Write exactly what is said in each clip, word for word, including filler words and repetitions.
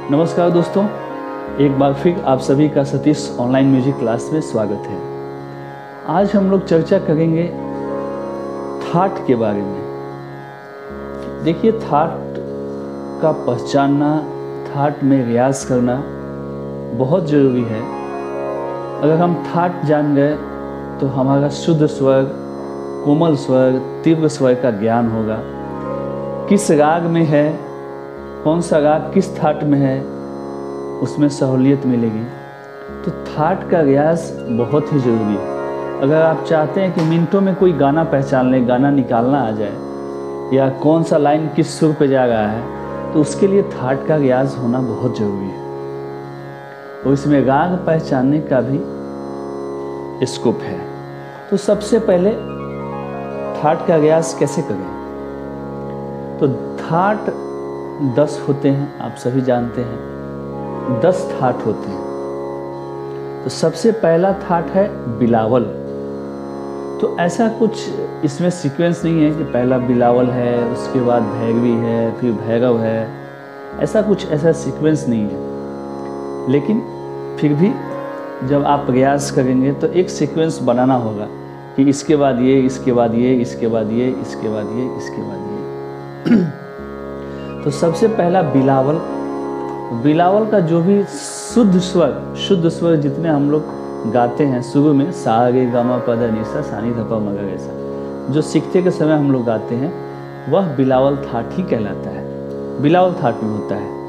नमस्कार दोस्तों, एक बार फिर आप सभी का सतीश ऑनलाइन म्यूजिक क्लास में स्वागत है। आज हम लोग चर्चा करेंगे थाट के बारे में। देखिए, थाट का पहचानना, थाट में रियाज करना बहुत ज़रूरी है। अगर हम थाट जान गए तो हमारा शुद्ध स्वर, कोमल स्वर, तीव्र स्वर का ज्ञान होगा। किस राग में है, कौन सा राग किस थाट में है, उसमें सहूलियत मिलेगी। तो थाट का रियाज बहुत ही ज़रूरी है। अगर आप चाहते हैं कि मिनटों में कोई गाना पहचान ले, गाना निकालना आ जाए, या कौन सा लाइन किस सुर पे जा रहा है, तो उसके लिए थाट का रियाज होना बहुत ज़रूरी है। और इसमें राग पहचानने का भी स्कोप है। तो सबसे पहले थाट का रियाज कैसे करें? तो थाट दस होते हैं, आप सभी जानते हैं, दस थाट होते हैं। तो सबसे पहला थाट है बिलावल। तो ऐसा कुछ इसमें सीक्वेंस नहीं है कि पहला बिलावल है, उसके बाद भैरवी है, फिर भैरव है। ऐसा कुछ ऐसा सीक्वेंस नहीं है। लेकिन फिर भी जब आप प्रयास करेंगे तो एक सीक्वेंस बनाना होगा कि इसके बाद ये, इसके बाद ये, इसके बाद ये, इसके बाद ये, इसके बाद ये। तो सबसे पहला बिलावल। बिलावल का जो भी शुद्ध स्वर, शुद्ध स्वर जितने हम लोग गाते हैं शुरू में, सा रे गा मा पा धा नि सा, सा नि धा पा मा गा रे सा, जो सीखते के समय हम लोग गाते हैं, वह बिलावल थाट ही कहलाता है। बिलावल थाट में होता है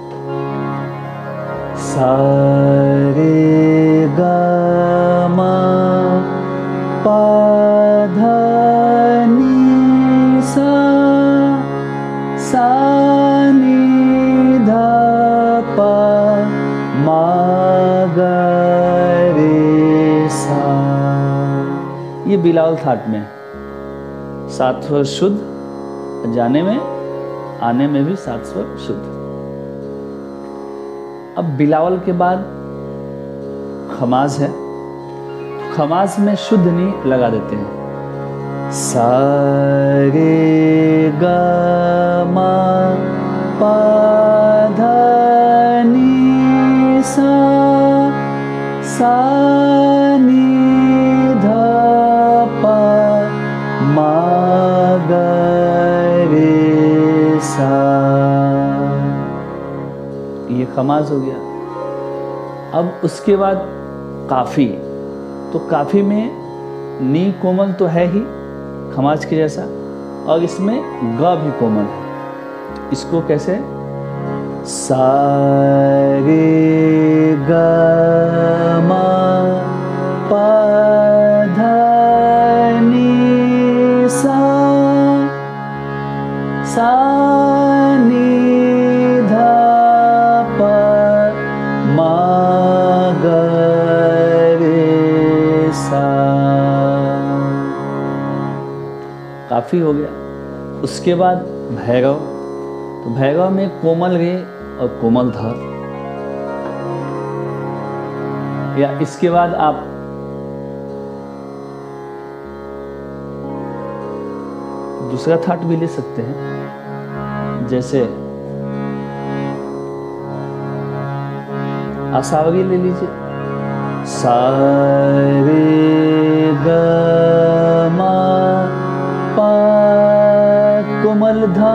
सा रे गा मा पा धा नि सा, सा नि धा पा मा गा रे सा। ये बिलावल थाट में सात स्वर शुद्ध, जाने में आने में भी सात स्वर शुद्ध। अब बिलावल के बाद खमाज है। खमाज में शुद्ध नी लगा देते हैं। सा रे गा मा पा धा नि सा, सा नि धा पा मा गा रे सा। ये खमाज हो गया। अब उसके बाद काफी। तो काफी में नी कोमल तो है ही खमाज के जैसा, और इसमें ग भी कोमल है। इसको कैसे? सा रे गा मा पा धा नि सा, सा नि धा पा मा गा रे सा। काफी हो गया। उसके बाद भैरव। तो भैरव में कोमल रे और कोमल ध। या इसके बाद आप दूसरा थाट भी ले सकते हैं, जैसे आसावरी ले लीजिए। सा रे गा मा पा कोमल धा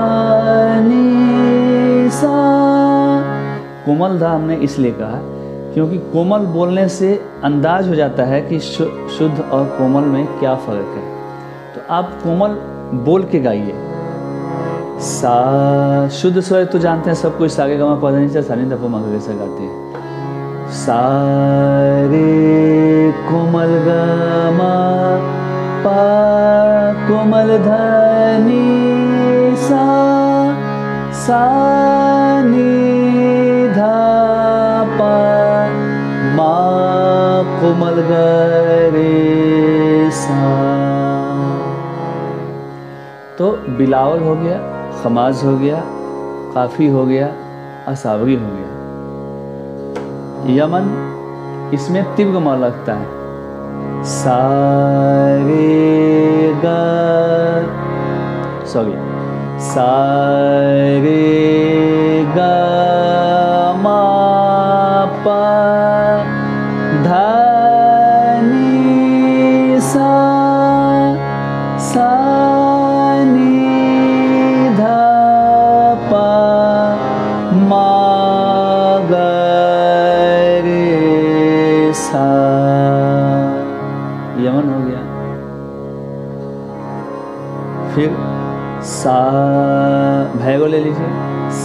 नि सा। कोमल धा हमने इसलिए कहा क्योंकि कोमल बोलने से अंदाज हो जाता है कि शुद्ध और कोमल में क्या फर्क है। तो आप कोमल बोल के गाइए। सा शुद्ध स्वर तो जानते हैं सब कुछ, सा रे गा मा पा धा नि सा, सा नि धा पा मा गा रे सा गाते हैं। सा रे कोमल गा मा पा कोमल धा नि सा, सा नि धा पा मा कोमल गा रे सा। तो बिलावल हो गया, खमाज हो गया, काफी हो गया, असावरी हो गया। यमन, इसमें तीव्र म लगता है। सा रे गा, सॉरी सा रे गा मा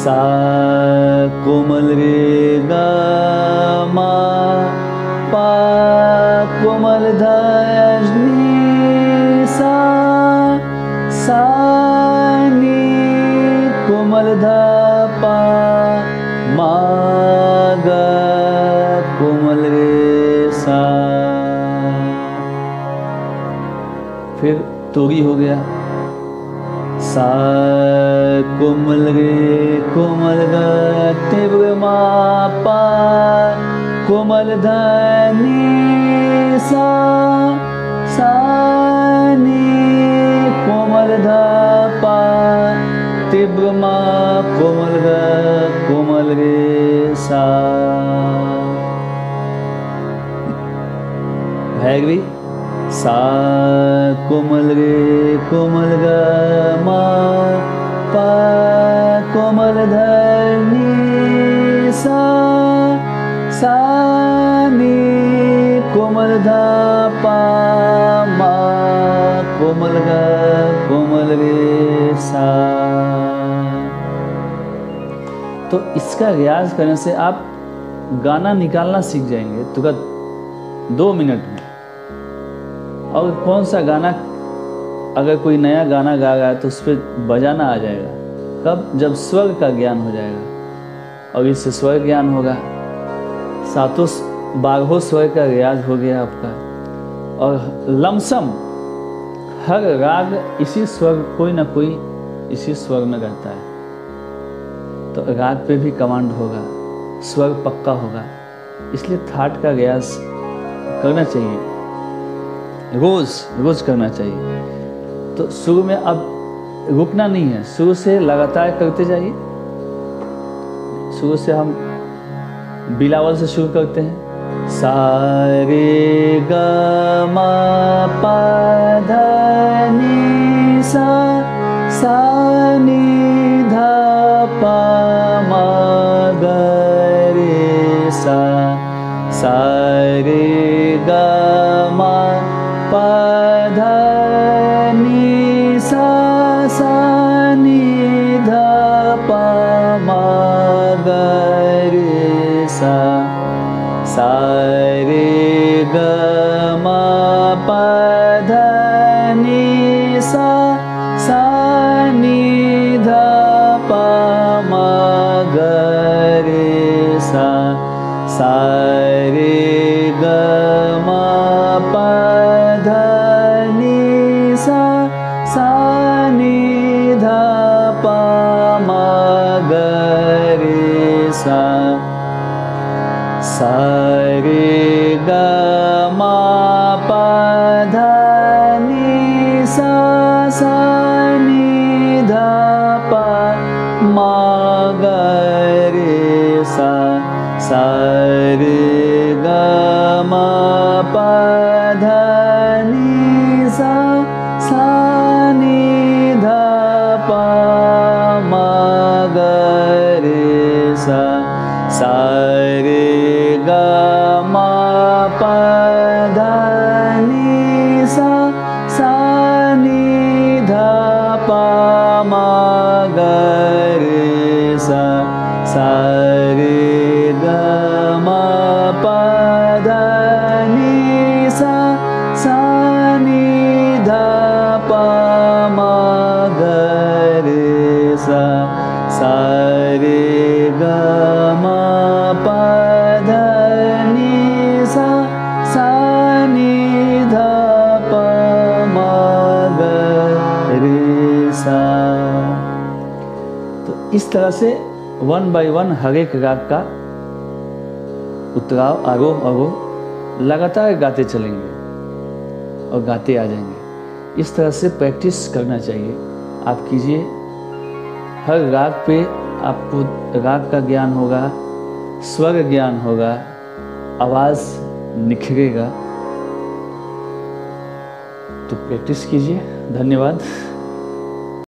सा कोमल रे गा मा पा कोमल ध नी सा सा नी कोमल ध पा मा गा कोमल रे सा। फिर तोरी हो गया, सा कोमल रे कोमल ग तीव्र मा पा कोमल ध नी सा सा नी कोमल ध पा तीव्र मा कोमल ग कोमल रे सा। भैरवी, सा कोमल रे कोमल ग मा पा कोमल ध नी सा सा नी कोमल ध पा मा कोमल ग कोमल रे सा। तो इसका रियाज करने से आप गाना निकालना सीख जाएंगे तुरंत दो मिनट में। और कौन सा गाना, अगर कोई नया गाना गा रहा है तो उस पर बजाना आ जाएगा। कब? जब स्वर का ज्ञान हो जाएगा, और इससे स्वर ज्ञान होगा, सातों बारहों स्वर का रियाज हो गया आपका। और लमसम हर राग इसी स्वर, कोई ना कोई इसी स्वर में रहता है, तो राग पे भी कमांड होगा, स्वर पक्का होगा। इसलिए थाट का रियाज करना चाहिए, रोज रोज करना चाहिए। तो शुरू में अब रुकना नहीं है, शुरू से लगातार करते जाइए। शुरू से हम बिलावल से शुरू करते हैं, सा रे ग मा पा ध नी सा सा नी ध पा मा ग रे सा सा रे ग मा पा ध नी सा सा नी ध पा मा ग रे सा सा रे ग मा पा ध नी सा सा नी ध पा मा ग रे सा सा रे ग मा पा ध नी सा सा नी ध पा मा ग रे सा सा रे ग मा पा ध नी सा सा नी ध पा मा ग रे सा सा रे ग मा पा ध नी सा सा नी ध पा मा ग रे सा सा रे ग मा पा ध नी सा सा नी ध पा मा ग रे सा सा रे ग मा पा ध नी सा सा नी ध पा मा ग रे सा सा रे ग मा पा ध नी सा सा नी ध पा मा ग रे सा। तो इस तरह से वन बाय वन हर एक राग का उतराव, आरोह अवरोह लगातार गाते चलेंगे और गाते आ जाएंगे। इस तरह से प्रैक्टिस करना चाहिए, आप कीजिए। हर राग पे आपको राग का ज्ञान होगा, स्वर ज्ञान होगा, आवाज़ निखरेगा। तो प्रैक्टिस कीजिए। धन्यवाद।